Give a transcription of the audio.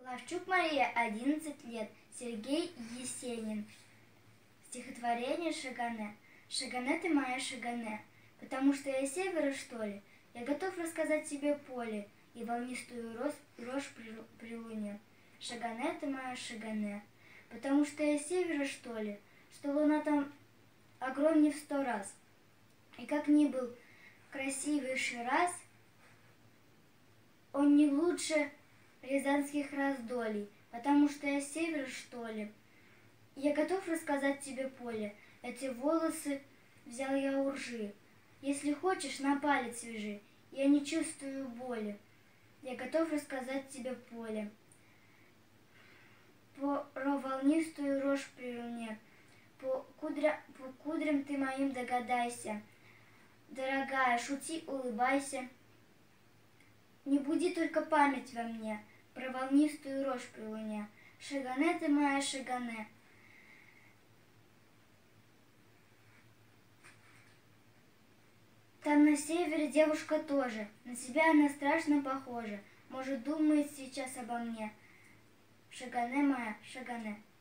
Лавчук Мария, 11 лет. Сергей Есенин. Стихотворение «Шагане». Шагане ты моя, Шагане, потому что я с севера, что ли? Я готов рассказать тебе поле и волнистую рожь при луне. Шагане ты моя, Шагане, потому что я с севера, что ли? Что луна там огромнее в 100 раз. И как ни был красивый Шираз, он не лучше рязанских раздолий, потому что я с севера, что ли? Я готов рассказать тебе поле, эти волосы взял я у ржи. Если хочешь, на палец свяжи, я не чувствую боли. Я готов рассказать тебе поле, про волнистую рожь при луне. По кудрям ты моим догадайся, дорогая, шути, улыбайся. Не буди только память во мне про волнистую рожь при луне. Шагане ты моя, Шагане. Там на севере девушка тоже, на себя она страшно похожа, может, думает сейчас обо мне. Шагане моя, Шагане.